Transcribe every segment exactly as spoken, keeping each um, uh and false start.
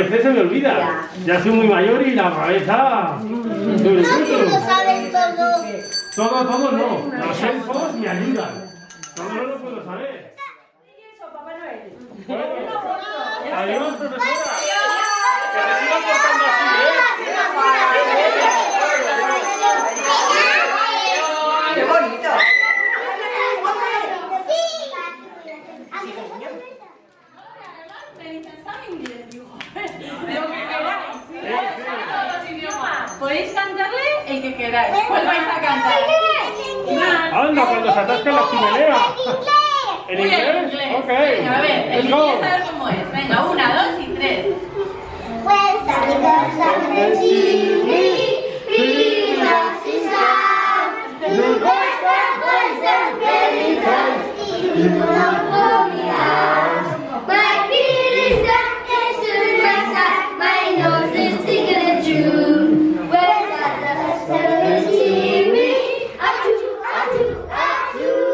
veces se me olvida. Ya soy muy mayor y la cabeza... No, tú lo sabes todo. Todo, todo no. Los sé todos me ayudan. Todo no lo puedo saber. ¿Y eso, Papá Noel? Bueno, adiós, profesora. Que se sigan portando así, ¿eh? ¡Qué bonito! Podéis cantarle el que queráis. ¿Cuál vais a cantar? Anda, cuando se atasca la chimenea. ¿En Uy, inglés? en inglés. Ok. Venga, a ver, el Let's inglés go. a ver cómo es. Venga, una, dos y tres. When Santa Claus on the chimney, he loves his house. The boys and boys and very toys, he will not pull me out. My feet is stuck next to my side, my nose is sticking a tune. When Santa Claus on the chimney, achoo, achoo, achoo.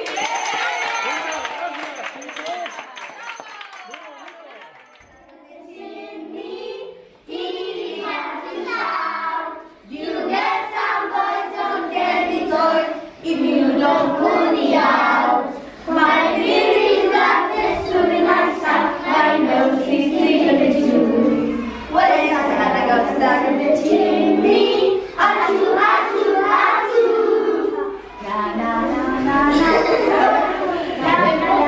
If you don't pull me out, my beard is black, there's soon in my side, my nose is clear too. When Santa Claus stuck in the chimney, achoo, achoo, achoo. Na na na na na na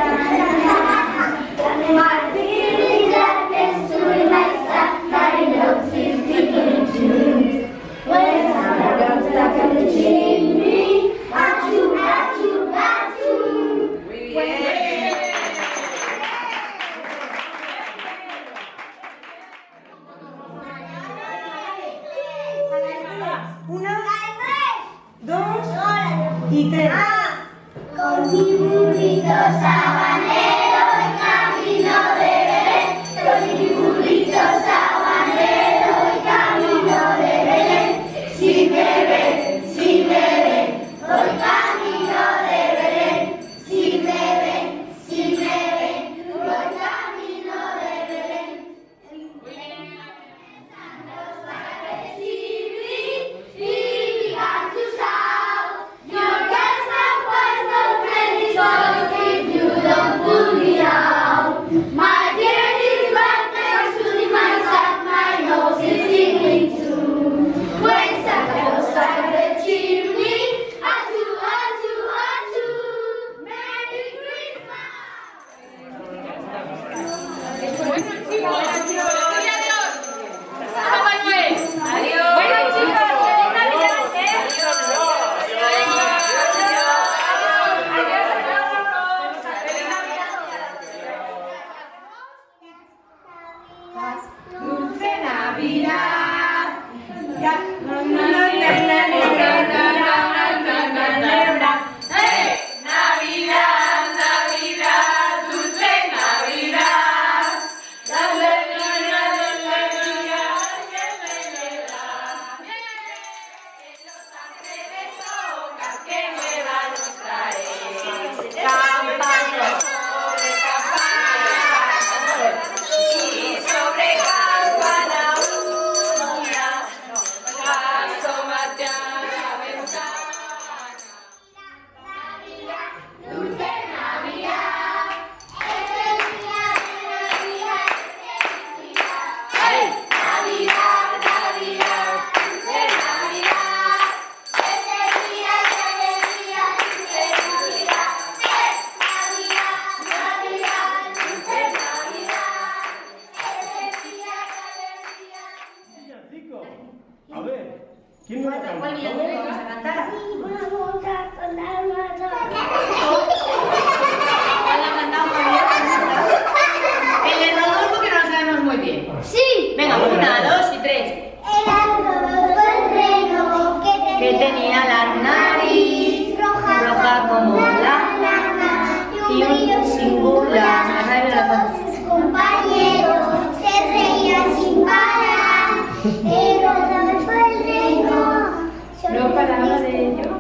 na. My beard is black, there's soon in my side, my nose is clear too. When Santa Claus stuck in the chimney, achoo, achoo, achoo. Muy bien. Una, dos y tres. Con mi burrito sabanero y camino de Belén. Con mi burrito sabanero y camino de Belén. Si me ven, si me ven, voy camino de Belén. Si me ven, si me ven, voy camino de Belén. If you don't pull me out, my beard is black, there's soon in my side, my nose is tingling too. When Santa Claus stuck in the chimney, achoo, achoo, achoo. Merry Papá Noel. Adiós. Bueno, chicos, feliz Navidad, ¿eh? Dulce Navidad. Ya. Navidad, Navidad, dulce Navidad. La la la la la la que los ángeles tocan, que nuevas nos trae. Campanas sobre campanas y sobre campana una, asómate a la ventana. Dulce Navidad, es el día de Navidad, es el día. ¡Hey! Navidad, Navidad, dulce Navidad, es el día de alegría, dulce Navidad. ¡Hey! Navidad, Navidad, dulce Navidad, es el día de alegría. Villancico. A ver, ¿quién me va a cantar? ¿Cuál villancico vas a cantar? Vamos a contar más. ¿Cuál ha cantado María? El de Rodolfo que no lo sabemos muy bien. Sí. Venga, una, dos y tres. Era Rodolfo el reno Que tenía la nariz roja como la lana y un singular. Todos sus compañeros se reían sin parar. Era Rodolfo el reno. No paraba de ello.